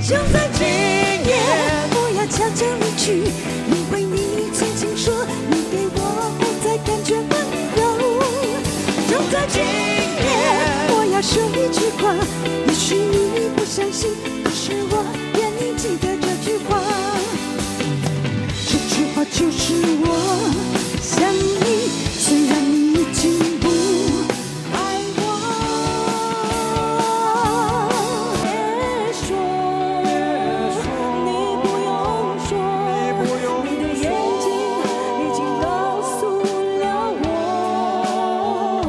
就在今夜，我要悄悄离去，因为你曾经说你给我不再感觉温柔。就在今夜，我要说一句话，也许你不相信，可是我愿你记得这句话。这句话就是我想你，虽然你已经不爱我。别说，你不用说，你的眼睛已经告诉了我。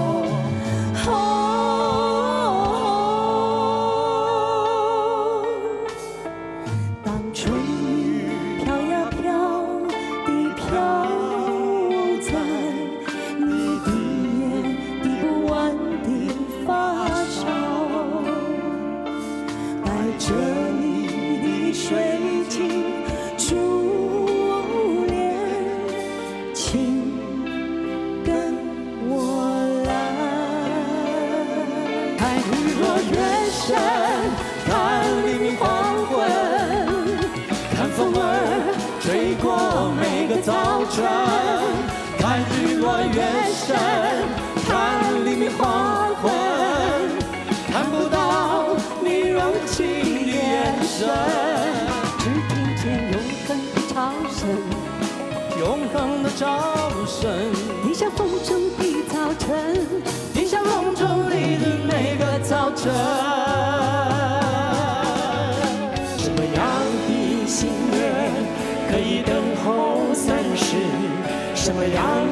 当春雨飘呀飘地飘在你的眼，滴不完的发梢，带着你的水晶珠帘，请跟我来。看日落月升，看黎明黄昏，看风儿吹过每个早晨，看日落月升，看黎明黄昏，看不到你柔情的眼神，只听见永恒的潮声，永恒的潮声，滴下风中的早晨，滴下梦中里的每个早晨。什么样的心愿可以等候3世？什么样